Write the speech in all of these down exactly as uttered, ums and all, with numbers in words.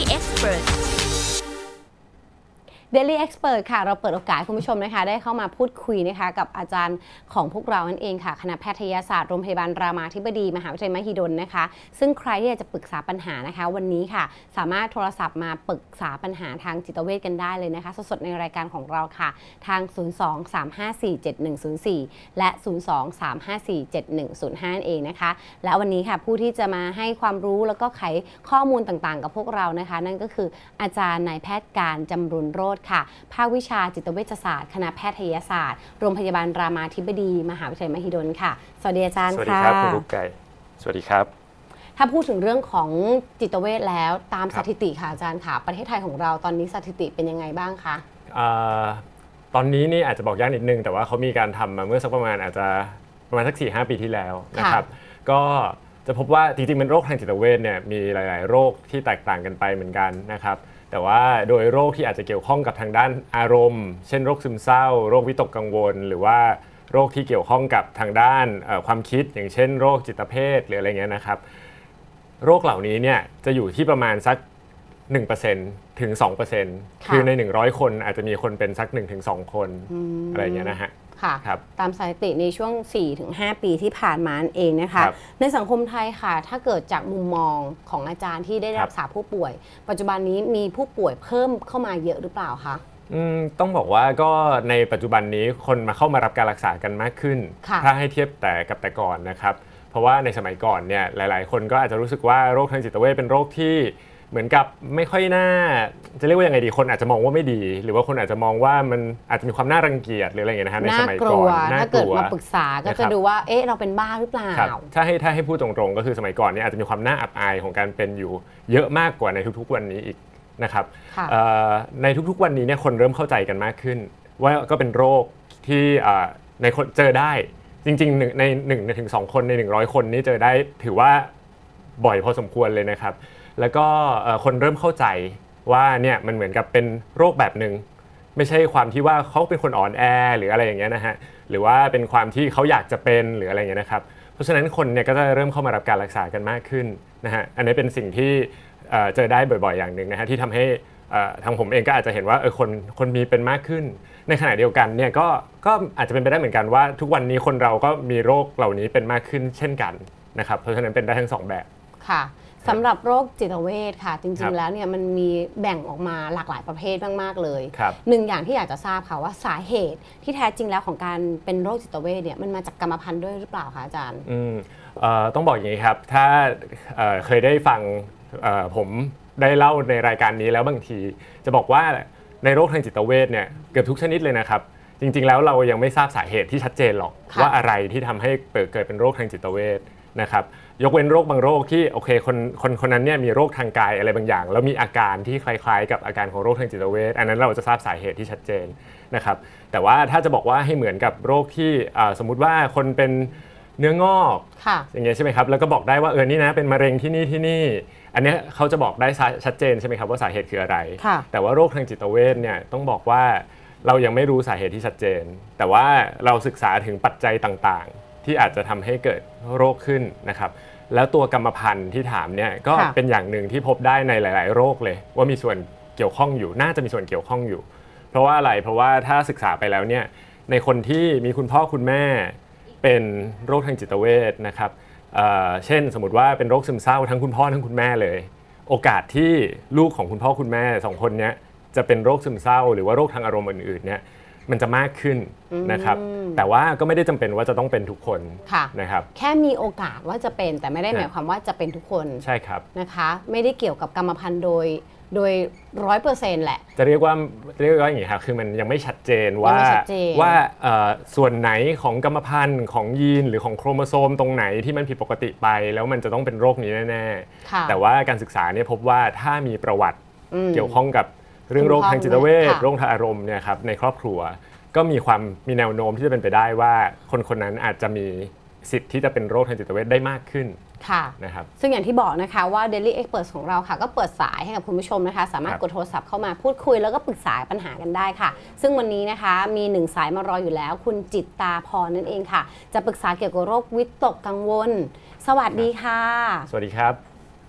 Expert Daily Expert ค่ะเราเปิดโอกาสคุณผู้ชมนะคะได้เข้ามาพูดคุยนะคะกับอาจารย์ของพวกเรานั่นเองค่ะคณะแพทยศาสตร์โรงพยาบาลรามาธิบดีมหาวิทยาลัยมหิดลนะคะซึ่งใครที่อยากจะปรึกษาปัญหานะคะวันนี้ค่ะสามารถโทรศัพท์มาปรึกษาปัญหาทางจิตเวชกันได้เลยนะคะสดๆในรายการของเราค่ะทาง ศูนย์ สอง สาม ห้า สี่ เจ็ด หนึ่ง ศูนย์ สี่ และ ศูนย์ สอง สาม ห้า สี่ เจ็ด หนึ่ง ศูนย์ ห้า เองนะคะและวันนี้ค่ะผู้ที่จะมาให้ความรู้แล้วก็ไขข้อมูลต่างๆกับพวกเรานะคะนั่นก็คืออาจารย์นายแพทย์การจำรุนโรจน์ค่ะภาควิชาจิตเวชศาสตร์คณะแพทยศาสตร์โรงพยาบาลรามาธิบดีมหาวิทยาลัยมหิดลค่ะสวัสดีอาจารย์ค่ะสวัสดีครับคุณลูกไก่สวัสดีครับถ้าพูดถึงเรื่องของจิตเวชแล้วตามสถิติค่ะอาจารย์ค่ะประเทศไทยของเราตอนนี้สถิติเป็นยังไงบ้างคะตอนนี้นี่อาจจะบอกยากนิดนึงแต่ว่าเขามีการทำมาเมื่อสักประมาณอาจจะประมาณสัก สี่ห้า ปีที่แล้วนะครับก็จะพบว่าจริงๆเป็นโรคทางจิตเวชเนี่ยมีหลายๆโรคที่แตกต่างกันไปเหมือนกันนะครับแต่ว่าโดยโรคที่อาจจะเกี่ยวข้องกับทางด้านอารมณ์เช่นโรคซึมเศร้าโรควิตกกังวลหรือว่าโรคที่เกี่ยวข้องกับทางด้านความคิดอย่างเช่นโรคจิตเภทหรืออะไรเงี้ยนะครับโรคเหล่านี้เนี่ยจะอยู่ที่ประมาณสัก หนึ่งเปอร์เซ็นต์ ถึง สองเปอร์เซ็นต์ คือในหนึ่งร้อยคนอาจจะมีคนเป็นสัก หนึ่งถึงสอง คนอะไรเงี้ยนะฮะค่ะตามสถิติในช่วง สี่ถึงห้า ปีที่ผ่านมาเองนะคะในสังคมไทยค่ะถ้าเกิดจากมุมมองของอาจารย์ที่ได้รักษาผู้ป่วยปัจจุบันนี้มีผู้ป่วยเพิ่มเข้ามาเยอะหรือเปล่าคะต้องบอกว่าก็ในปัจจุบันนี้คนมาเข้ามารับการรักษากันมากขึ้นถ้าให้เทียบแต่กับแต่ก่อนนะครับเพราะว่าในสมัยก่อนเนี่ยหลายๆคนก็อาจจะรู้สึกว่าโรคทางจิตเวชเป็นโรคที่เหมือนกับไม่ค่อยน่าจะเรียกว่ายังไงดีคนอาจจะมองว่าไม่ดีหรือว่าคนอาจจะมองว่ามันอาจจะมีความน่ารังเกียจหรืออะไรอย่างเงี้ยนะฮะในสมัยก่อนน่ากลัวถ้าเกิดมาปรึกษาก็จะดูว่าเอ๊ะเราเป็นบ้าหรือเปล่าถ้าให้ถ้าให้พูดตรงๆก็คือสมัยก่อนเนี่ยอาจจะมีความน่าอับอายของการเป็นอยู่เยอะมากกว่าในทุกๆวันนี้อีกนะครับในทุกๆวันนี้เนี่ยคนเริ่มเข้าใจกันมากขึ้นว่าก็เป็นโรคที่ในคนเจอได้จริงๆในหนึ่งถึงสองคนในหนึ่งร้อยคนนี้เจอได้ถือว่าบ่อยพอสมควรเลยนะครับแล้วก็คนเริ่มเข้าใจว่าเนี่ยมันเหมือนกับเป็นโรคแบบหนึ่งไม่ใช่ความที่ว่าเขาเป็นคนอ่อนแอหรืออะไรอย่างเงี้ยนะฮะหรือว่าเป็นความที่เขาอยากจะเป็นหรืออะไรอย่างเงี้ยนะครับเพราะฉะนั้นคนเนี่ยก็จะเริ่มเข้ามารับการรักษากันมากขึ้นนะฮะอันนี้เป็นสิ่งที่เจอได้บ่อยๆอย่างหนึ่งนะฮะที่ทำให้ทางผมเองก็อาจจะเห็นว่าเออคนคนมีเป็นมากขึ้นในขณะเดียวกันเนี่ยก็ก็อาจจะเป็นไปได้เหมือนกันว่าทุกวันนี้คนเราก็มีโรคเหล่านี้เป็นมากขึ้นเช่นกันนะครับเพราะฉะนั้นเป็นได้ทั้งสองแบบค่ะสำหรับโรคจิตเวชค่ะจริงๆแล้วเนี่ยมันมีแบ่งออกมาหลากหลายประเภทมากๆเลยหนึ่งอย่างที่อยากจะทราบค่ะว่าสาเหตุที่แท้จริงแล้วของการเป็นโรคจิตเวชเนี่ยมันมาจากกรรมพันธุ์ด้วยหรือเปล่าคะอาจารย์อืมต้องบอกอย่างนี้ครับถ้าเคยได้ฟังผมได้เล่าในรายการนี้แล้วบางทีจะบอกว่าในโรคทางจิตเวชเนี่ยเกือบทุกชนิดเลยนะครับจริงๆแล้วเรายังไม่ทราบสาเหตุที่ชัดเจนหรอกว่าอะไรที่ทำให้เกิดเป็นโรคทางจิตเวชนะครับยกเว้นโรคบางโรคที่โอเคคนคนคนนั้นเนี่ยมีโรคทางกายอะไรบางอย่างแล้วมีอาการที่คล้ายๆกับอาการของโรคทางจิตเวชอันนั้นเราจะทราบสาเหตุที่ชัดเจนนะครับแต่ว่าถ้าจะบอกว่าให้เหมือนกับโรคที่สมมุติว่าคนเป็นเนื้องอกอย่างเงี้ยใช่ไหมครับแล้วก็บอกได้ว่าเออนี่นะเป็นมะเร็งที่นี่ที่นี่อันนี้เขาจะบอกได้ชัดเจนใช่ไหมครับว่าสาเหตุคืออะไรแต่ว่าโรคทางจิตเวชเนี่ยต้องบอกว่าเรายังไม่รู้สาเหตุที่ชัดเจนแต่ว่าเราศึกษาถึงปัจจัยต่างๆที่อาจจะทำให้เกิดโรคขึ้นนะครับแล้วตัวกรรมพันธุ์ที่ถามเนี่ยก็เป็นอย่างหนึ่งที่พบได้ในหลายๆโรคเลยว่ามีส่วนเกี่ยวข้องอยู่น่าจะมีส่วนเกี่ยวข้องอยู่เพราะว่าอะไรเพราะว่าถ้าศึกษาไปแล้วเนี่ยในคนที่มีคุณพ่อคุณแม่เป็นโรคทางจิตเวชนะครับเอ่อเช่นสมมติว่าเป็นโรคซึมเศร้าทั้งคุณพ่อทั้งคุณแม่เลยโอกาสที่ลูกของคุณพ่อคุณแม่สองคนนี้จะเป็นโรคซึมเศร้าหรือว่าโรคทางอารมณ์อื่นๆเนี่ยมันจะมากขึ้นนะครับแต่ว่าก็ไม่ได้จำเป็นว่าจะต้องเป็นทุกคนนะครับแค่มีโอกาสว่าจะเป็นแต่ไม่ได้หมายความว่าจะเป็นทุกคนใช่ครับนะคะไม่ได้เกี่ยวกับกรรมพันธุ์โดยโดยร้อยเปอร์เซ็นต์แหละจะเรียกว่าเรียกว่าอย่างนี้ครับคือมันยังไม่ชัดเจนว่าว่าส่วนไหนของกรรมพันธุ์ของยีนหรือของโครโมโซมตรงไหนที่มันผิดปกติไปแล้วมันจะต้องเป็นโรคนี้แน่ๆแต่ว่าการศึกษาเนี่ยพบว่าถ้ามีประวัติเกี่ยวข้องกับเรื่องโรคทางจิตเวชโรคทางอารมณ์เนี่ยครับในครอบครัวก็มีความมีแนวโน้มที่จะเป็นไปได้ว่าคนคนนั้นอาจจะมีสิทธิ์ที่จะเป็นโรคทางจิตเวชได้มากขึ้นค่ะนะครับซึ่งอย่างที่บอกนะคะว่า Daily Expert ของเราค่ะก็เปิดสายให้กับคุณผู้ชมนะคะสามารถกดโทรศัพท์เข้ามาพูดคุยแล้วก็ปรึกษาปัญหากันได้ค่ะซึ่งวันนี้นะคะมีหนึ่งสายมารออยู่แล้วคุณจิตตาพรนั่นเองค่ะจะปรึกษาเกี่ยวกับโรควิตกกังวลสวัสดีค่ะสวัสดีครับ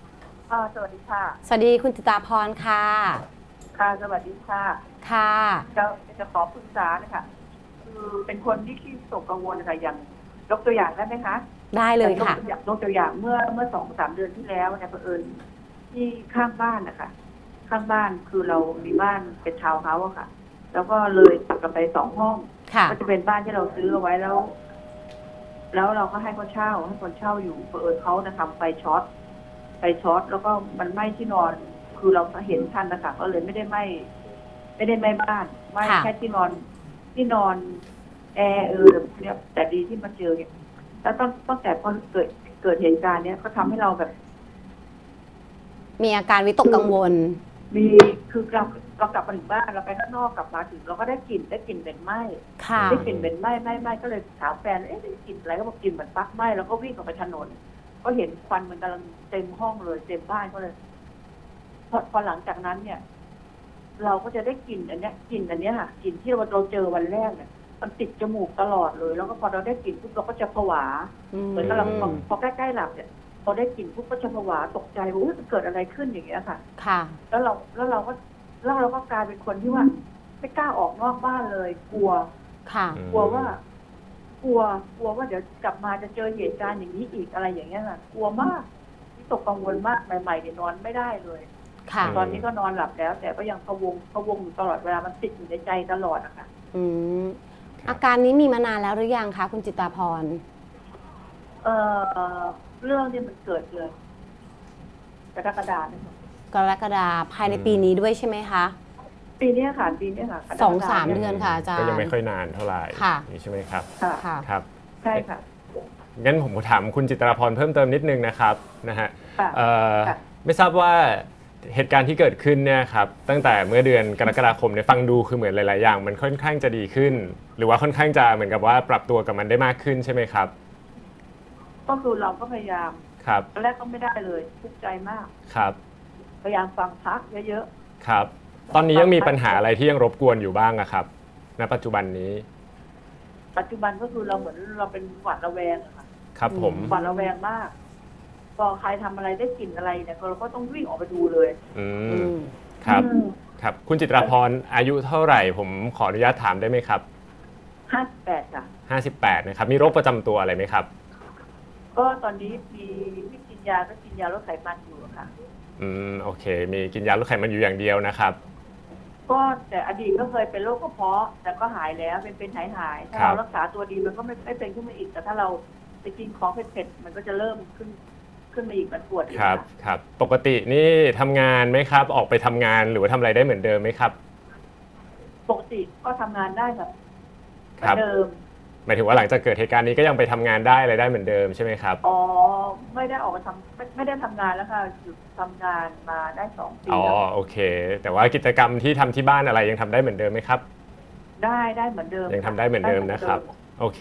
อ่าสวัสดีค่ะสวัสดีคุณจิตาพรค่ะค่ะสวัสดีค่ะค่ะจะจะขอปรึกษานะคะคือเป็นคนที่ขี้ตกกังวลค่ะอย่างยกตัวอย่างได้ไหมคะได้เลยค่ะยกตัวอย่างเมื่อเมื่อสองสามเดือนที่แล้วเนี่ยเผอิญที่ข้างบ้านนะคะข้างบ้านคือเรามีบ้านเป็นทาวน์เฮาส์ค่ะแล้วก็เลยตัดกันไปสองห้องก็จะเป็นบ้านที่เราซื้อเอาไว้แล้ว แล้วเราก็ให้คนเช่าให้คนเช่าอยู่เผอิญเขาจะทำไฟช็อตไฟช็อตแล้วก็มันไหม้ที่นอนคือเราเห็นทันนะคะก็เลยไม่ได้ไหม้ไม่ได้ไหม้บ้านไหม้แค่ที่นอนที่นอนแอร์เออเนี่ยแต่ดีที่มาเจอเนี่ยแล้วตั้งตั้งแต่พอเกิดเกิดเหตุการณ์เนี้ยก็ทำให้เราแบบมีอาการวิตกกังวลมีคือเราเรากลับมาถึงบ้านเราไปข้างนอกกลับมาถึงเราก็ได้กลิ่นได้กลิ่นเป็นไหม้ได้กลิ่นเป็นไหม้ไหม้ไหม้ก็เลยถามแฟนเอ๊ะได้กลิ่นอะไรก็บอกกลิ่นเหมือนปลั๊กไหม้แล้วก็วิ่งออกไปถนนก็เห็นควันมันกำลังเต็มห้องเลยเต็มบ้านก็เลยพอพอหลังจากนั้นเนี่ย เราก็จะได้กลิ่นอันเนี้ยกลิ่นอันเนี้ยค่ะกลิ่นที่เราเราเจอวันแรกเนี่ยมันติดจมูกตลอดเลยแล้วก็พอเราได้กลิ่นปุ๊บเราก็จะผวาเหมือนกับเราพอใกล้ๆหลับเนี่ยพอได้กลิ่นปุ๊บก็จะผวาตกใจว่าจะเกิดอะไรขึ้นอย่างเงี้ยค่ะค่ะแล้วเราแล้วเราก็แล้วเราก็กลายเป็นคนที่ว่าไม่กล้าออกนอกบ้านเลยกลัวค่ะกลัวว่ากลัวกลัวว่าเดี๋ยวกลับมาจะเจอเหตุการณ์อย่างนี้อีกอะไรอย่างเงี้ยค่ะกลัวมากที่ตกกังวลมากใหม่ๆเนี่ยนอนไม่ได้เลยค่ะตอนนี้ก็นอนหลับแล้วแต่ก็ยังพะวงพะวงอยู่ตลอดเวลามันติดอยู่ในใจตลอดอะค่ะอืมอาการนี้มีมานานแล้วหรือยังคะคุณจิตาพรเอ่อเรื่องที่มันเกิดเลยกรกฎาคมกรกฎาคมภายในปีนี้ด้วยใช่ไหมคะปีนี้ค่ะปีนี้ค่ะสองสามเดือนค่ะอาจารย์ก็ยังไม่ค่อยนานเท่าไหร่นี่ใช่ไหมครับค่ะครับใช่ค่ะงั้นผมถามคุณจิตราพรเพิ่มเติมนิดนึงนะครับนะฮะไม่ทราบว่าเหตุการณ์ที่เกิดขึ้นเนี่ยครับตั้งแต่เมื่อเดือนกรกฎาคมเนี่ยฟังดูคือเหมือนหลายๆอย่างมันค่อนข้างจะดีขึ้นหรือว่าค่อนข้างจะเหมือนกับว่าปรับตัวกับมันได้มากขึ้นใช่ไหมครับก็คือเราก็พยายามครับตอนแรกก็ไม่ได้เลยทุกข์ใจมากครับพยายามฟังพักเยอะๆครับตอนนี้ยังมีปัญหาอะไรที่ยังรบกวนอยู่บ้างอะครับณปัจจุบันนี้ปัจจุบันก็คือเราเหมือนเราเป็นหวาดระแวงอะค่ะครับผมหวาดระแวงมากพอใครทำอะไรได้กลิ่นอะไรเนี่ยเราก็ต้องวิ่งออกไปดูเลยอืมครับครับคุณจิตราพรอายุเท่าไหร่ผมขออนุญาตถามได้ไหมครับห้าสิบแปดค่ะห้าสิบแปดนะครับมีโรคประจำตัวอะไรไหมครับก็ตอนนี้มีที่กินยาก็กินยาลดไขมันอยู่ค่ะอืมโอเคมีกินยาลดไขมันอยู่อย่างเดียวนะครับก็แต่อดีตก็เคยเป็นโรคกระเพาะแต่ก็หายแล้วเป็นเป็นหายหายถ้าเรารักษาตัวดีมันก็ไม่ไม่เป็นขึ้นมาอีกแต่ถ้าเราไปกินของเผ็ดๆมันก็จะเริ่มขึ้นขึ้นมาอีกมันปวดอีกครับครับปกตินี่ทำงานไหมครับออกไปทำงานหรือว่าทำอะไรได้เหมือนเดิมไหมครับปกติก็ทำงานได้แบบเหมือนเดิมหมายถึงว่าหลังจากเกิดเหตุการณ์นี้ก็ยังไปทำงานได้อะไรได้เหมือนเดิมใช่ไหมครับอ๋อไม่ได้ออกมาทำไม่ไม่ได้ทำงานแล้วค่ะหยุดทำงานมาได้สองปีอ๋อโอเคแต่ว่ากิจกรรมที่ทำที่บ้านอะไรยังทำได้เหมือนเดิมไหมครับได้ได้เหมือนเดิมยังทำได้เหมือนเดิมนะครับโอเค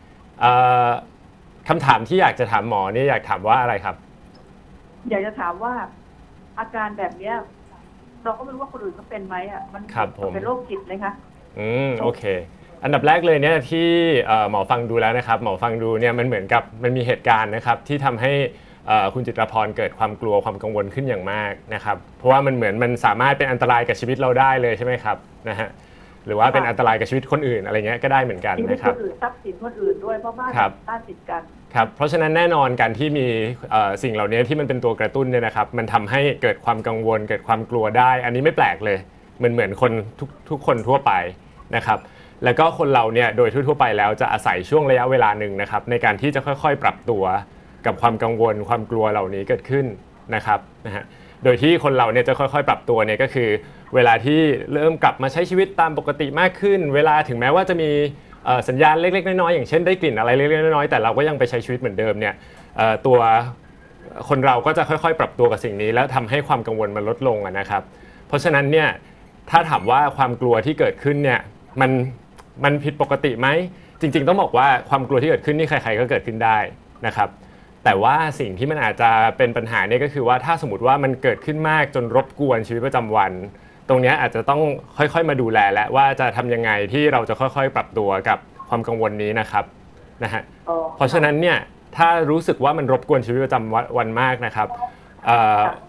คำถามที่อยากจะถามหมอนี่อยากถามว่าอะไรครับอยากจะถามว่าอาการแบบเนี้ยเราก็ไม่รู้ว่าคนอื่นเขาเป็นไหมอ่ะมันเป็นโรคจิตไหมคะอืมโอเคอันดับแรกเลยเนี่ยที่หมอฟังดูแล้วนะครับหมอฟังดูเนี่ยมันเหมือนกับมันมีเหตุการณ์นะครับที่ทำให้คุณจิตราพรเกิดความกลัวความกังวลขึ้นอย่างมากนะครับเพราะว่ามันเหมือนมันสามารถเป็นอันตรายกับชีวิตเราได้เลยใช่ไหมครับนะฮะหรือว่าเป็นอันตรายกับชีวิตคนอื่นอะไรเงี้ยก็ได้เหมือนกันนะครับชีวิตคนอื่นทรัพย์สินคนอื่นด้วยเพราะบ้านบ้านติดกันครับเพราะฉะนั้นแน่นอนการที่มีสิ่งเหล่านี้ที่มันเป็นตัวกระตุ้นเนี่ยนะครับมันทำให้เกิดความกังวลเกิดความกลัวได้อันนี้ไม่แปลกเลยเหมือนเหมือนคนทุกทุกคนทั่วไปนะครับแล้วก็คนเราเนี่ยโดยทั่วๆไปแล้วจะอาศัยช่วงระยะเวลาหนึ่งนะครับในการที่จะค่อยๆปรับตัวกับความกังวลความกลัวเหล่านี้เกิดขึ้นนะครับนะฮะโดยที่คนเราเนี่ยจะค่อยๆปรับตัวเนี่ยก็คือเวลาที่เริ่มกลับมาใช้ชีวิตตามปกติมากขึ้นเวลาถึงแม้ว่าจะมีสัญญาณเล็กๆน้อยๆอย่างเช่นได้กลิ่นอะไรเล็กๆน้อยๆแต่เราก็ยังไปใช้ชีวิตเหมือนเดิมเนี่ยตัวคนเราก็จะค่อยๆปรับตัวกับสิ่งนี้แล้วทำให้ความกังวลมันลดลงนะครับเพราะฉะนั้นเนี่ยถ้าถามว่าความกลัวที่เกิดขึ้นเนี่ยมันมันผิดปกติไหมจริงๆต้องบอกว่าความกลัวที่เกิดขึ้นนี่ใครๆก็เกิดขึ้นได้นะครับแต่ว่าสิ่งที่มันอาจจะเป็นปัญหาเนี่ยก็คือว่าถ้าสมมติว่ามันเกิดขึ้นมากจนรบกวนชีวิตประจำวันตรงนี้อาจจะต้องค่อยๆมาดูแลและว่าจะทำยังไงที่เราจะค่อยๆปรับตัวกับความกังวลนี้นะครับนะฮะเพราะฉะนั้นเนี่ยถ้ารู้สึกว่ามันรบกวนชีวิตประจำวันมากนะครับ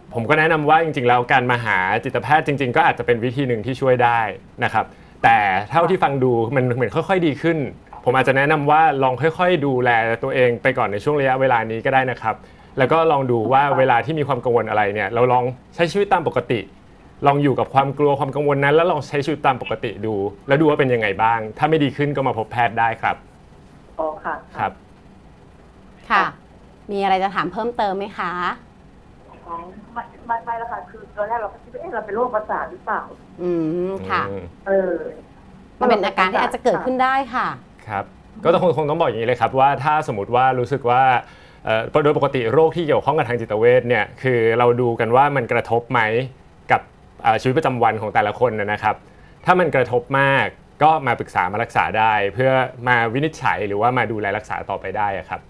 ผมก็แนะนำว่าจริงๆแล้วการมาหาจิตแพทย์จริงๆก็อาจจะเป็นวิธีหนึ่งที่ช่วยได้นะครับแต่เท่าที่ฟังดูมันเหมือนค่อยๆดีขึ้นผมอาจจะแนะนำว่าลองค่อยๆดูแลตัวเองไปก่อนในช่วงระยะเวลานี้ก็ได้นะครับแล้วก็ลองดูว่าเวลาที่มีความกังวลอะไรเนี่ยเราลองใช้ชีวิตตามปกติลองอยู่กับความกลัวความกังวลนั้นแล้วลองใช้ชีวิตตามปกติดูแล้วดูว่าเป็นยังไงบ้างถ้าไม่ดีขึ้นก็มาพบแพทย์ได้ครับอ๋อค่ะครับค่ะมีอะไรจะถามเพิ่มเติมไหมคะอ๋อไม่ไม่ไม่แล้วค่ะคือตอนแรกเราคิดว่าเอ๊ะเราเป็นโรคประสาทหรือเปล่าอืมค่ะเออมันเป็นอาการที่อาจจะเกิดขึ้นได้ค่ะครับก็ต้องคงต้องบอกอย่างนี้เลยครับว่าถ้าสมมติว่ารู้สึกว่าโดยปกติโรคที่เกี่ยวข้องกับทางจิตเวชเนี่ยคือเราดูกันว่ามันกระทบไหมกับชีวิตประจำวันของแต่ละคนนะครับถ้ามันกระทบมากก็มาปรึกษามารักษาได้เพื่อมาวินิจฉัยหรือว่ามาดูแลรักษาต่อไปได้ครับ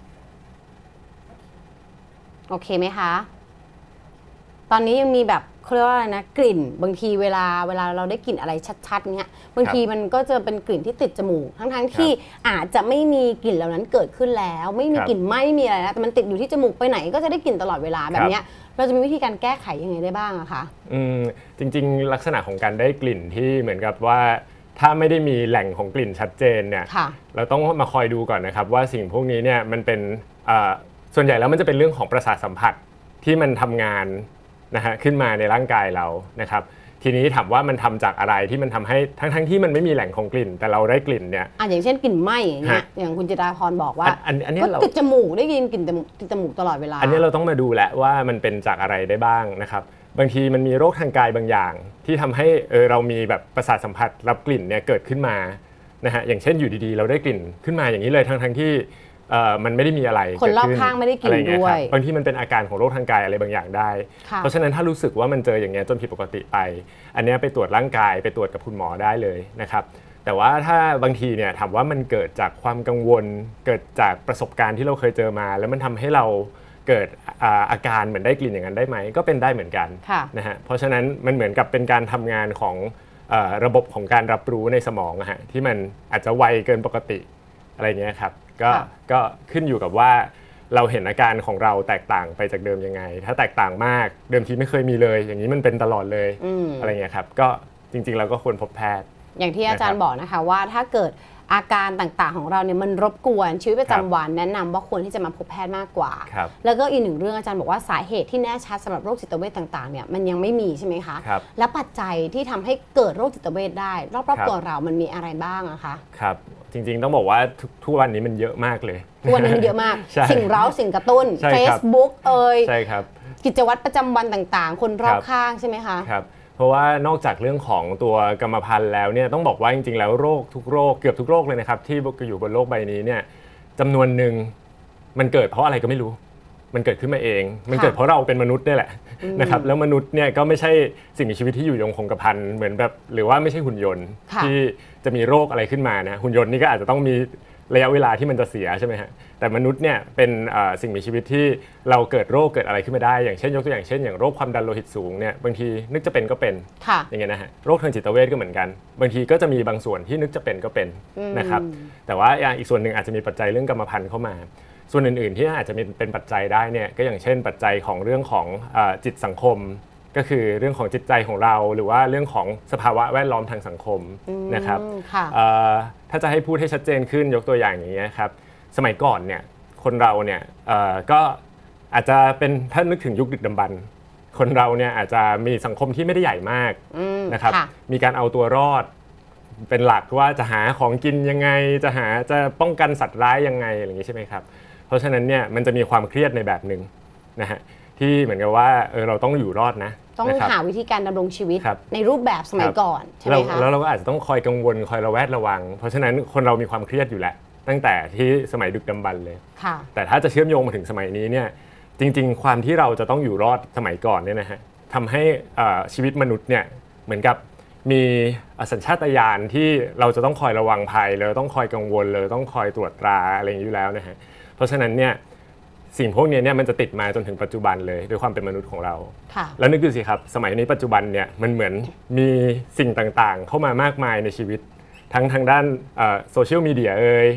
โอเคไหมคะตอนนี้ยังมีแบบเขาเรียกว่าอะไรนะกลิ่นบางทีเวลาเวลาเราได้กลิ่นอะไรชัดๆเนี้ยบางทีมันก็จะเป็นกลิ่นที่ติดจมูกทั้งๆที่อาจจะไม่มีกลิ่นเหล่านั้นเกิดขึ้นแล้วไม่มีกลิ่นไหม้มีอะไรแล้วแต่มันติดอยู่ที่จมูกไปไหนก็จะได้กลิ่นตลอดเวลาแบบเนี้ยเราจะมีวิธีการแก้ไขยังไงได้บ้างอะคะอืมจริงๆลักษณะของการได้กลิ่นที่เหมือนกับว่าถ้าไม่ได้มีแหล่งของกลิ่นชัดเจนเนี่ยเราต้องมาคอยดูก่อนนะครับว่าสิ่งพวกนี้เนี่ยมันเป็นส่วนใหญ่แล้วมันจะเป็นเรื่องของประสาทสัมผัสที่มันทำงานนะฮะขึ้นมาในร่างกายเรานะครับทีนี้ถามว่ามันทำจากอะไรที่มันทำให้ทั้งทั้งที่มันไม่มีแหล่งของกลิ่นแต่เราได้กลิ่นเนี่ยอ่ะอย่างเช่นกลิ่นไหม้อย่างเงี้ยอย่างคุณจิตราพรบอกว่าก็ติดจมูกได้ยินกลิ่นติดจมูกตลอดเวลาอันนี้เราต้องมาดูแหละว่ามันเป็นจากอะไรได้บ้างนะครับบางทีมันมีโรคทางกายบางอย่างที่ทำให้เออเรามีแบบประสาทสัมผัสรับกลิ่นเนี่ยเกิดขึ้นมานะฮะอย่างเช่นอยู่ดีๆเราได้กลิ่นขึ้นมาอย่างนี้เลยทั้งทั้งที่มันไม่ได้มีอะไรคนรอบข้างไม่ได้กินด้วยบางทีมันเป็นอาการของโรคทางกายอะไรบางอย่างได้เพราะฉะนั้นถ้ารู้สึกว่ามันเจออย่างเงี้ยจนผิดปกติไปอันนี้ไปตรวจร่างกายไปตรวจกับคุณหมอได้เลยนะครับแต่ว่าถ้าบางทีเนี่ยถามว่ามันเกิดจากความกังวลเกิดจากประสบการณ์ที่เราเคยเจอมาแล้วมันทำให้เราเกิดอาการเหมือนได้กลิ่นอย่างนั้นได้ไหมก็เป็นได้เหมือนกันนะฮะเพราะฉะนั้นมันเหมือนกับเป็นการทำงานของระบบของการรับรู้ในสมองอะฮะที่มันอาจจะไวเกินปกติอะไรเงี้ยครับก็ก็ขึ้นอยู่กับว่าเราเห็นอาการของเราแตกต่างไปจากเดิมยังไงถ้าแตกต่างมากเดิมทีไม่เคยมีเลยอย่างนี้มันเป็นตลอดเลย อ, อะไรเงี้ยครับก็จริงๆเราก็ควรพบแพทย์อย่างที่อาจารย์บอกนะคะว่าถ้าเกิดอาการต่างๆของเราเนี่ยมันรบกวนชีวิตประจำวันแนะนำว่าควรที่จะมาพบแพทย์มากกว่าแล้วก็อีกหนึ่งเรื่องอาจารย์บอกว่าสาเหตุที่แน่ชัดสำหรับโรคจิตเวชต่างๆเนี่ยมันยังไม่มีใช่ไหมคะและปัจจัยที่ทำให้เกิดโรคจิตเวชได้รอบๆตัวเรามันมีอะไรบ้างอะคะครับจริงๆต้องบอกว่าทุกวันนี้มันเยอะมากเลยทุกวันนี้มันเยอะมากสิ่งเร้าสิ่งกระตุ้น Facebook เอ่ยใช่ครับกิจวัตรประจำวันต่างๆคนรอบข้างใช่ไหมคะครับเพราะว่านอกจากเรื่องของตัวกรรมพันธุ์แล้วเนี่ยต้องบอกว่าจริงๆแล้วโรคทุกโรคเกือบทุกโรคเลยนะครับที่อยู่บนโลกใบนี้เนี่ยจำนวนหนึ่งมันเกิดเพราะอะไรก็ไม่รู้มันเกิดขึ้นมาเองมันเกิดเพราะเราเป็นมนุษย์นี่แหละนะครับแล้วมนุษย์เนี่ยก็ไม่ใช่สิ่งมีชีวิตที่อยู่ยงคงกระพันเหมือนแบบหรือว่าไม่ใช่หุ่นยนต์ที่จะมีโรคอะไรขึ้นมานะหุ่นยนต์นี่ก็อาจจะต้องมีระยะเวลาที่มันจะเสียใช่ไหมฮะแต่มนุษย์เนี่ยเป็นสิ่งมีชีวิตที่เราเกิดโรคเกิดอะไรขึ้นมาได้อย่างเช่นยกตัวอย่างเช่นอย่างโรคความดันโลหิตสูงเนี่ยบางทีนึกจะเป็นก็เป็นอย่างเงี้ยนะฮะโรคทางจิตเวชก็เหมือนกันบางทีก็จะมีบางส่วนที่นึกจะเป็นก็เป็นนะครับแต่ว่าอีกส่วนหนึ่งอาจจะมีปัจจัยเรื่องกรรมพันธุ์เข้ามาส่วนอื่นๆที่อาจจะเป็นปัจจัยได้เนี่ยก็อย่างเช่นปัจจัยของเรื่องของจิตสังคมก็คือเรื่องของจิตใจของเราหรือว่าเรื่องของสภาวะแวดล้อมทางสังคมนะครับถ้าจะให้พูดให้ชัดเจนขึ้นยกตัวอย่างอย่างนี้ครับสมัยก่อนเนี่ยคนเราเนี่ยก็อาจจะเป็นถ้านึกถึงยุคดึกดำบรรพ์คนเราเนี่ยอาจจะมีสังคมที่ไม่ได้ใหญ่มากนะครับมีการเอาตัวรอดเป็นหลักว่าจะหาของกินยังไงจะหาจะป้องกันสัตว์ร้ายยังไงอะไรอย่างนี้ใช่ไหมครับเพราะฉะนั้นเนี่ยมันจะมีความเครียดในแบบหนึ่งนะฮะที่เหมือนกับว่าเออเราต้องอยู่รอดนะต้องหาวิธีการดำรงชีวิตในรูปแบบสมัยก่อนใช่ไหมคะแล้วเราก็อาจจะต้องคอยกังวลคอยระแวดระวังเพราะฉะนั้นคนเรามีความเครียดอยู่แล้วตั้งแต่ที่สมัยดึกดำบรรพ์เลยแต่ถ้าจะเชื่อมโยงมาถึงสมัยนี้เนี่ยจริงๆความที่เราจะต้องอยู่รอดสมัยก่อนเนี่ยนะฮะทำให้ชีวิตมนุษย์เนี่ยเหมือนกับมีสัญชาตญาณที่เราจะต้องคอยระวังภัยเลยต้องคอยกังวลเลยต้องคอยตรวจตราอะไรอย่างนี้อยู่แล้วนะฮะเพราะฉะนั้นเนี่ยสิ่งพวกนี้เนี่ยมันจะติดมาจนถึงปัจจุบันเลยด้วยความเป็นมนุษย์ของเราแล้วนึกดูสิครับสมัยนี้ปัจจุบันเนี่ยมันเหมือนมีสิ่งต่างๆเข้ามามากมายในชีวิตทั้งทางด้านโซเชียลมีเดียเอ่ย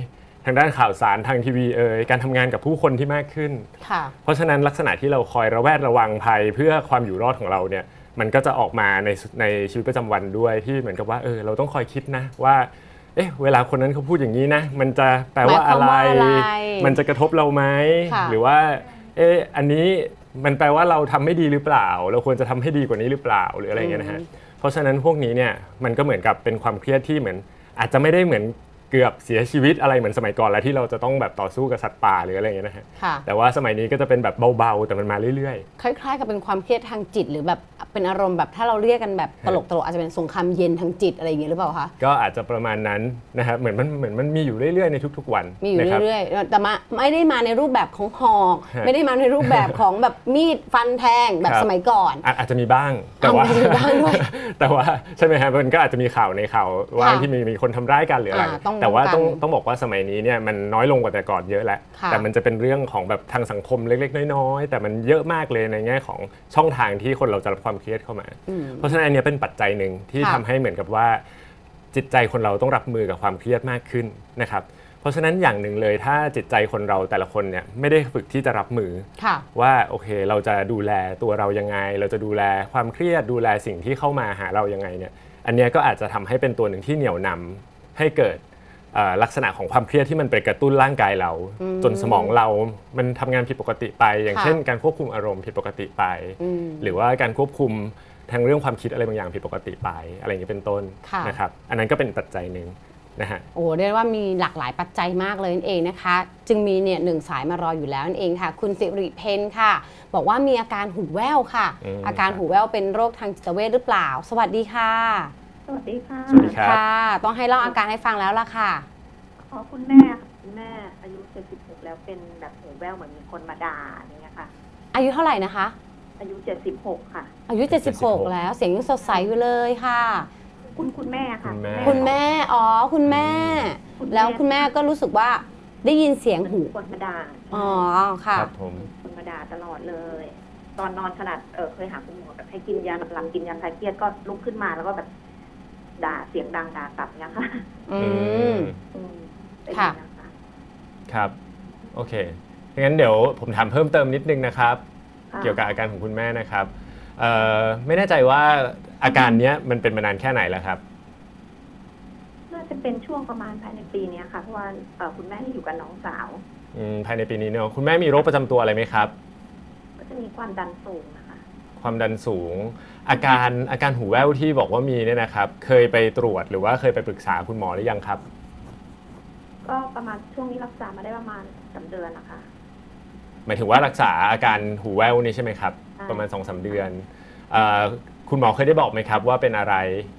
ทางด้านข่าวสารทางทีวีเอ่ยการทำงานกับผู้คนที่มากขึ้นเพราะฉะนั้นลักษณะที่เราคอยระแวดระวังภัยเพื่อความอยู่รอดของเราเนี่ยมันก็จะออกมาในในชีวิตประจำวันด้วยที่เหมือนกับว่าเออเราต้องคอยคิดนะว่าเอ๊ะเวลาคนนั้นเขาพูดอย่างนี้นะมันจะแปลว่าอะไรมันจะกระทบเราไหมหรือว่าเอ๊ะอันนี้มันแปลว่าเราทำไม่ดีหรือเปล่าเราควรจะทำให้ดีกว่านี้หรือเปล่าหรืออะไรเงี้ยนะฮะเพราะฉะนั้นพวกนี้เนี่ยมันก็เหมือนกับเป็นความเครียดที่เหมือนอาจจะไม่ได้เหมือนเกือบเสียชีวิตอะไรเหมือนสมัยก่อนแล้วที่เราจะต้องแบบต่อสู้กับสัตว์ป่าหรืออะไรเงี้ยนะฮะแต่ว่าสมัยนี้ก็จะเป็นแบบเบาๆแต่มันมาเรื่อยๆคล้ายๆกับเป็นความเครียดทางจิตหรือแบบเป็นอารมณ์แบบถ้าเราเรียกกันแบบตลกๆอาจจะเป็นสงครามเย็นทางจิตอะไรอย่างเงี้ยหรือเปล่าคะก็อาจจะประมาณนั้นนะครับเหมือนมันเหมือนมันมีอยู่เรื่อยๆในทุกๆวันมีอยู่เรื่อยๆแต่มาไม่ได้มาในรูปแบบของหอกไม่ได้มาในรูปแบบของแบบมีดฟันแทงแบบสมัยก่อนอาจจะมีบ้างแต่ว่าแต่ว่าใช่ไหมฮะมันก็อาจจะมีข่าวในข่าวว่าที่มีมีคนทำร้ายกันหรืออะไรแต่ว่าต้องต้องบอกว่าสมัยนี้เนี่ยมันน้อยลงกว่าแต่ก่อนเยอะแล้วแต่มันจะเป็นเรื่องของแบบทางสังคมเล็กๆน้อยๆแต่มันเยอะมากเลยในแง่ของช่องทางที่คนเราจะรับความเครียดเข้ามาเพราะฉะนั้นอันนี้เป็นปัจจัยหนึ่งที่ทำให้เหมือนกับว่าจิตใจคนเราต้องรับมือกับความเครียดมากขึ้นนะครับเพราะฉะนั้นอย่างหนึ่งเลยถ้าจิตใจคนเราแต่ละคนเนี่ยไม่ได้ฝึกที่จะรับมือว่าโอเคเราจะดูแลตัวเรายังไงเราจะดูแลความเครียดดูแลสิ่งที่เข้ามาหาเรายังไงเนี่ยอันนี้ก็อาจจะทำให้เป็นตัวหนึ่งที่เหนี่ยวนำให้เกิดลักษณะของความเครียดที่มันไปกระตุ้นร่างกายเราจนสมองเรามันทำงานผิดปกติไปอย่างเช่นการควบคุมอารมณ์ผิดปกติไปหรือว่าการควบคุมทางเรื่องความคิดอะไรบางอย่างผิดปกติไปอะไรอย่างนี้เป็นต้นนะครับอันนั้นก็เป็นปัจจัยหนึ่งนะฮะโอ้เรียกว่ามีหลากหลายปัจจัยมากเลยนั่นเองนะคะจึงมีเนี่ยหนึ่งสายมารออยู่แล้วนั่นเองค่ะคุณสิริเพนค่ะบอกว่ามีอาการหูแว่วค่ะอาการหูแว่วเป็นโรคทางจิตเวชหรือเปล่าสวัสดีค่ะสวัสดีค่ะสวัสดีค่ะต้องให้เล่าอาการให้ฟังแล้วล่ะค่ะอ๋อคุณแม่คุณแม่อายุเจ็ดสิบหกแล้วเป็นแบบหูแว่วเหมือนมีคนมาด่าอย่างเงี้ยค่ะอายุเท่าไหร่นะคะอายุเจ็ดสิบหกค่ะอายุเจ็ดสิบหกแล้วเสียงยังสดใสอยู่เลยค่ะคุณคุณแม่ค่ะคุณแม่อ๋อคุณแม่แล้วคุณแม่ก็รู้สึกว่าได้ยินเสียงหูคนมาด่าอ๋อค่ะครับผมคนมาด่าตลอดเลยตอนนอนขนาดเออเคยหาคุณหมอแบบให้กินยาหลังกินยาคลายเครียดก็ลุกขึ้นมาแล้วก็แบบด่าเสียงดังด่ากลับเนี้ยค่ะอืมค่ะครับโอเคงั้นเดี๋ยวผมถามเพิ่มเติมนิดนึงนะครับเกี่ยวกับอาการของคุณแม่นะครับไม่แน่ใจว่าอาการนี้มันเป็นมานานแค่ไหนแล้วครับน่าจะเป็นช่วงประมาณภายในปีนี้ค่ะเพราะว่าคุณแม่อยู่กับน้องสาวภายในปีนี้เนอะคุณแม่มีโรคประจำตัวอะไรไหมครับก็จะมีความดันสูงนะคะความดันสูงอาการอาการหูแว่วที่บอกว่ามีเนี่ยนะครับเคยไปตรวจหรือว่าเคยไปปรึกษาคุณหมอหรือยังครับก็ประมาณช่วงนี้รักษามาได้ประมาณสามเดือนนะคะหมายถึงว่ารักษาอาการหูแว่วนี่ใช่ไหมครับประมาณ สองถึงสาม เดือนคุณหมอเคยได้บอกไหมครับว่าเป็นอะไร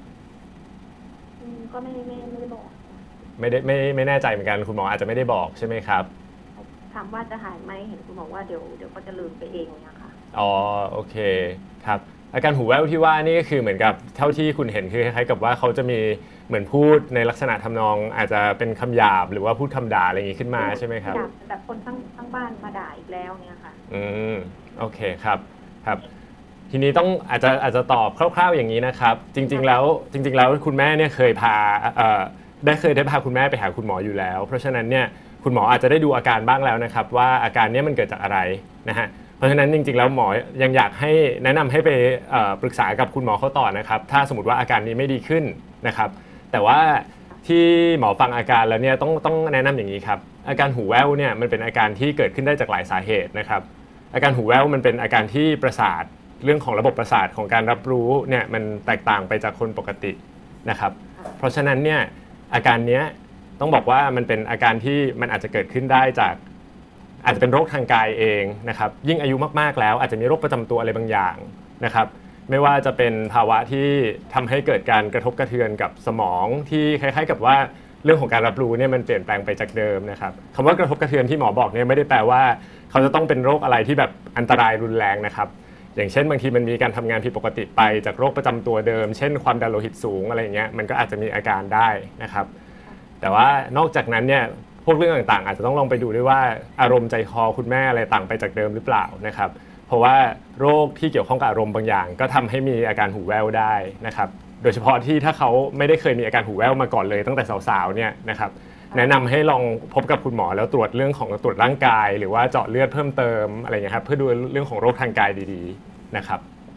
ก็ไม่ไม่ไม่ได้บอกไม่ได้ไม่ไม่แน่ใจเหมือนกันคุณหมออาจจะไม่ได้บอกใช่ไหมครับถามว่าจะหายไหมเห็นคุณหมอว่าเดี๋ยวเดี๋ยวก็จะลืมไปเองเนี่ยค่ะอ๋อโอเคครับอาการหูแว่วที่ว่านี่ก็คือเหมือนกับเท่าที่คุณเห็นคือคล้ายๆกับว่าเขาจะมีเหมือนพูดในลักษณะทำนองอาจจะเป็นคำหยาบหรือว่าพูดคำด่าอะไรอย่างนี้ขึ้นมาใช่ไหมครับแบบคนทั้งทั้งบ้านมาด่าอีกแล้วเนี่ยค่ะอืมโอเคครับครับทีนี้ต้องอาจจะอาจจะตอบคร่าวๆอย่างนี้นะครับจริงๆแล้วจริงๆแล้วคุณแม่เนี่ยเคยพาเอ่อได้เคยได้พาคุณแม่ไปหาคุณหมออยู่แล้วเพราะฉะนั้นเนี่ยคุณหมออาจจะได้ดูอาการบ้างแล้วนะครับว่าอาการนี้มันเกิดจากอะไรนะฮะเพราะฉะนั้นจริงๆแล้วหมอยังอยากให้แนะนำให้ไปปรึกษากับคุณหมอเขาต่อนะครับถ้าสมมติว่าอาการนี้ไม่ดีขึ้นนะครับแต่ว่าที่หมอฟังอาการแล้วเนี่ยต้องต้องแนะนำอย่างนี้ครับอาการหูแว่วเนี่ยมันเป็นอาการที่เกิดขึ้นได้จากหลายสาเหตุนะครับอาการหูแว่วมันเป็นอาการที่ประสาทเรื่องของระบบประสาทของการรับรู้เนี่ยมันแตกต่างไปจากคนปกตินะครับเพราะฉะนั้นเนี่ยอาการนี้ต้องบอกว่ามันเป็นอาการที่มันอาจจะเกิดขึ้นได้จากอาจจะเป็นโรคทางกายเองนะครับยิ่งอายุมากๆแล้วอาจจะมีโรคประจำตัวอะไรบางอย่างนะครับไม่ว่าจะเป็นภาวะที่ทำให้เกิดการกระทบกระเทือนกับสมองที่คล้ายๆกับว่าเรื่องของการรับรู้เนี่ยมันเปลี่ยนแปลงไปจากเดิมนะครับคำว่ากระทบกระเทือนที่หมอบอกเนี่ยไม่ได้แปลว่าเขาจะต้องเป็นโรคอะไรที่แบบอันตรายรุนแรงนะครับอย่างเช่นบางทีมันมีการทำงานผิดปกติไปจากโรคประจำตัวเดิมเช่นความดันโลหิตสูงอะไรเงี้ยมันก็อาจจะมีอาการได้นะครับแต่ว่านอกจากนั้นเนี่ยพวกเรื่องต่างๆอาจจะต้องลองไปดูด้วยว่าอารมณ์ใจคอคุณแม่อะไรต่างไปจากเดิมหรือเปล่านะครับเพราะว่าโรคที่เกี่ยวข้องกับอารมณ์บางอย่างก็ทำให้มีอาการหูแว่วได้นะครับโดยเฉพาะที่ถ้าเขาไม่ได้เคยมีอาการหูแว่วมาก่อนเลยตั้งแต่สาวๆเนี่ยนะครับแนะนำให้ลองพบกับคุณหมอแล้วตรวจเรื่องของตรวจร่างกายหรือว่าเจาะเลือดเพิ่มเติมอะไรเงี้ยครับเพื่อดูเรื่องของโรคทางกายดีๆนะครับ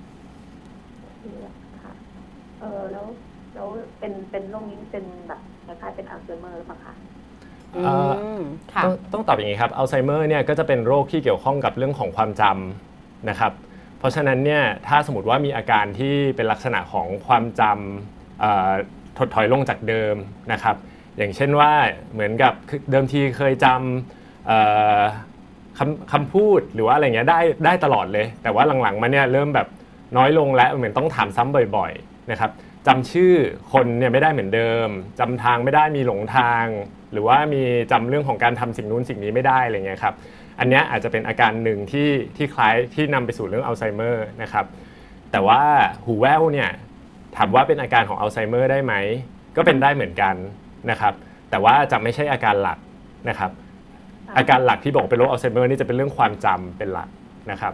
ค่ะเออแล้วแล้วเป็นเป็นโรคนี้เป็นแบบคล้ายๆเป็นอัลไซเมอร์หรือเปล่าคะต้องต้องตอบอย่างนี้ครับอัลไซเมอร์เนี่ยก็จะเป็นโรคที่เกี่ยวข้องกับเรื่องของความจำนะครับเพราะฉะนั้นเนี่ยถ้าสมมติว่ามีอาการที่เป็นลักษณะของความจำถดถอยลงจากเดิมนะครับอย่างเช่นว่าเหมือนกับเดิมทีเคยจำคำคำพูดหรือว่าอะไรเงี้ยได้ได้ตลอดเลยแต่ว่าหลังๆมาเนี่ยเริ่มแบบน้อยลงและเหมือนต้องถามซ้ำบ่อยๆนะครับจำชื่อคนเนี่ยไม่ได้เหมือนเดิมจำทางไม่ได้มีหลงทางหรือว่ามีจำเรื่องของการทำสิ่งนู้นสิ่งนี้ไม่ได้อะไรเงี้ยครับอันนี้อาจจะเป็นอาการหนึ่งที่ที่คล้ายที่นำไปสู่เรื่องอัลไซเมอร์นะครับแต่ว่าหูแว่วเนี่ยถามว่าเป็นอาการของอัลไซเมอร์ได้ไหมก็เป็นได้เหมือนกันนะครับแต่ว่าจะไม่ใช่อาการหลักนะครับอาการหลักที่บอกเป็นโรคอัลไซเมอร์นี่จะเป็นเรื่องความจำเป็นหลักนะครับ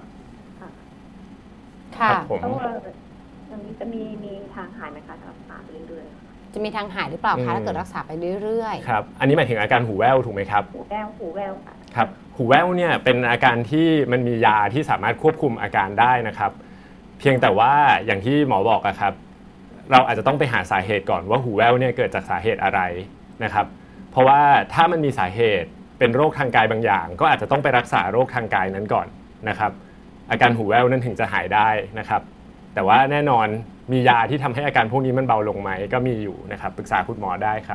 ค่ะผมอย่างนี้จะมีมีทางหายไหมคะถ้ารักษาไปเรื่อยๆจะมีทางหายหรือเปล่าคะถ้าเกิดรักษาไปเรื่อยๆครับอันนี้หมายถึงอาการหูแว่วถูกไหมครับหูแว่วหูแว่วค่ะครับหูแว่วเนี่ยเป็นอาการที่มันมียาที่สามารถควบคุมอาการได้นะครับเพียงแต่ว่าอย่างที่หมอบอกอะครับเราอาจจะต้องไปหาสาเหตุก่อนว่าหูแว่วเนี่ยเกิดจากสาเหตุอะไรนะครับเพราะว่าถ้ามันมีสาเหตุเป็นโรคทางกายบางอย่างก็อาจจะต้องไปรักษาโรคทางกายนั้นก่อนนะครับอาการหูแว่วนั้นถึงจะหายได้นะครับแต่ว่าแน่นอนมียาที่ทำให้อาการพวกนี้มันเบาลงไหมก็มีอยู่นะครับปรึกษาคุณหมอได้ครับ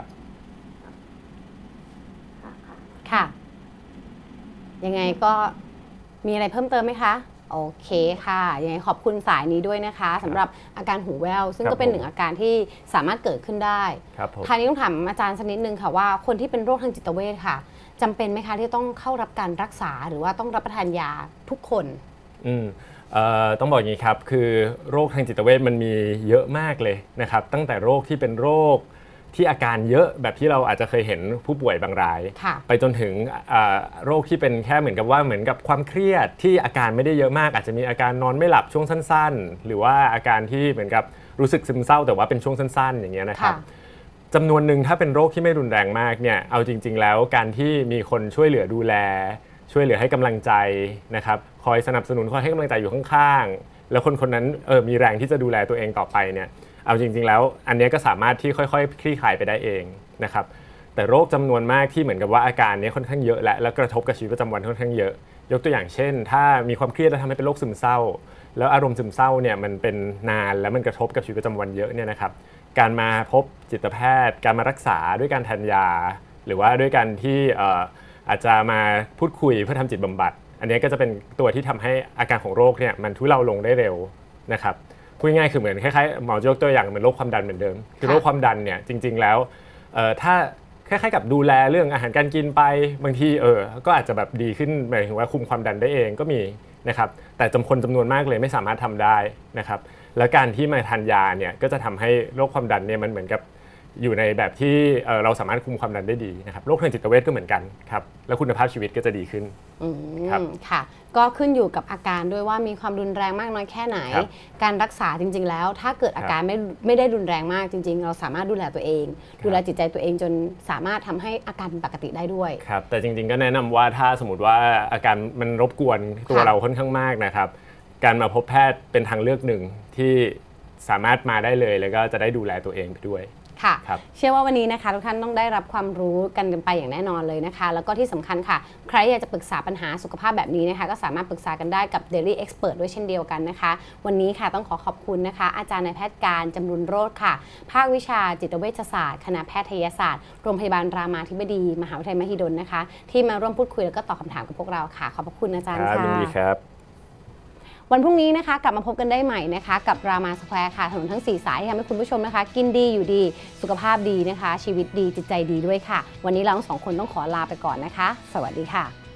ค่ะยังไงก็มีอะไรเพิ่มเติมไหมคะโอเคค่ะยังไงขอบคุณสายนี้ด้วยนะคะสำหรับอาการหูแว่วซึ่งก็เป็นหนึ่งอาการที่สามารถเกิดขึ้นได้คราวนี้ต้องถามอาจารย์สักนิดนึงค่ะว่าคนที่เป็นโรคทางจิตเวชค่ะจำเป็นไหมคะที่ต้องเข้ารับการรักษาหรือว่าต้องรับประทานยาทุกคนอืมต้องบอกอย่างนี้ครับคือโรคทางจิตเวชมันมีเยอะมากเลยนะครับตั้งแต่โรคที่เป็นโรคที่อาการเยอะแบบที่เราอาจจะเคยเห็นผู้ป่วยบางรายไปจนถึงโรคที่เป็นแค่เหมือนกับว่าเหมือนกับความเครียดที่อาการไม่ได้เยอะมากอาจจะมีอาการนอนไม่หลับช่วงสั้นๆหรือว่าอาการที่เหมือนกับรู้สึกซึมเศร้าแต่ว่าเป็นช่วงสั้นๆอย่างเงี้ยนะครับจำนวนหนึ่งถ้าเป็นโรคที่ไม่รุนแรงมากเนี่ยเอาจริงๆแล้วการที่มีคนช่วยเหลือดูแลช่วยเหลือให้กำลังใจนะครับคอยสนับสนุนคอยให้กำลังใจอยู่ข้างๆแล้วคนคนนั้นเออมีแรงที่จะดูแลตัวเองต่อไปเนี่ยเอาจริงๆแล้วอันนี้ก็สามารถที่ค่อยๆคลี่คลายไปได้เองนะครับแต่โรคจำนวนมากที่เหมือนกับว่าอาการนี้ค่อนข้างเยอะและแล้วกระทบกับชีวิตประจำวันค่อนข้างเยอะยกตัวอย่างเช่นถ้ามีความเครียดแล้วทำให้เป็นโรคซึมเศร้าแล้วอารมณ์ซึมเศร้าเนี่ยมันเป็นนานแล้วมันกระทบกับชีวิตประจำวันเยอะเนี่ยนะครับการมาพบจิตแพทย์การมารักษาด้วยการทานยาหรือว่าด้วยการที่อาจจะมาพูดคุยเพื่อทำจิตบำบัดอันนี้ก็จะเป็นตัวที่ทำให้อาการของโรคเนี่ยมันทุเลาลงได้เร็วนะครับพูดง่ายๆคือเหมือนคล้ายๆหมอยกตัวอย่างเหมือนโรคความดันเหมือนเดิมคือโรคความดันเนี่ยจริงๆแล้วถ้าคล้ายๆกับดูแลเรื่องอาหารการกินไปบางทีเออก็อาจจะแบบดีขึ้นหมายถึงว่าคุมความดันได้เองก็มีนะครับแต่จำคนจำนวนมากเลยไม่สามารถทำได้นะครับแล้วการที่มาทานยาเนี่ยก็จะทำให้โรคความดันเนี่ยมันเหมือนกับอยู่ในแบบที่เราสามารถคุมความดันได้ดีนะครับโรคทางจิตเวชก็เหมือนกันครับแล้วคุณภาพชีวิตก็จะดีขึ้นครับค่ะก็ขึ้นอยู่กับอาการด้วยว่ามีความรุนแรงมากน้อยแค่ไหนการรักษาจริงๆแล้วถ้าเกิดอาการไม่ไม่ได้รุนแรงมากจริงๆเราสามารถดูแลตัวเองดูแลจิตใจตัวเองจนสามารถทำให้อาการเป็นปกติได้ด้วยครับแต่จริงๆก็แนะนำว่าถ้าสมมติว่าอาการมันรบกวนตัวเราค่อนข้างมากนะครับการมาพบแพทย์เป็นทางเลือกหนึ่งที่สามารถมาได้เลยแล้วก็จะได้ดูแลตัวเองไปด้วยค่ะเชื่อว่าวันนี้นะคะทุกท่านต้องได้รับความรู้กันกันไปอย่างแน่นอนเลยนะคะแล้วก็ที่สำคัญค่ะใครอยากจะปรึกษาปัญหาสุขภาพแบบนี้นะคะก็สามารถปรึกษากันได้กับ Daily Expert ด้วยเช่นเดียวกันนะคะวันนี้ค่ะต้องขอขอบคุณนะคะอาจารย์นายแพทย์การจำรุนโรจน์ค่ะภาควิชาจิตเวชศาสตร์คณะแพทยศาสตร์โรงพยาบาลรามาธิบดีมหาวิทยาลัยมหิดลนะคะที่มาร่วมพูดคุยแล้วก็ตอบคำถามกับพวกเราค่ะขอบคุณอาจารย์ค่ะยินดีครับวันพรุ่งนี้นะคะกลับมาพบกันได้ใหม่นะคะกับรามาสแควร์ค่ะถนนทั้งสี่สายที่ทำให้คุณผู้ชมนะคะกินดีอยู่ดีสุขภาพดีนะคะชีวิตดีจิตใจดีด้วยค่ะวันนี้เราทั้งสองคนต้องขอลาไปก่อนนะคะสวัสดีค่ะ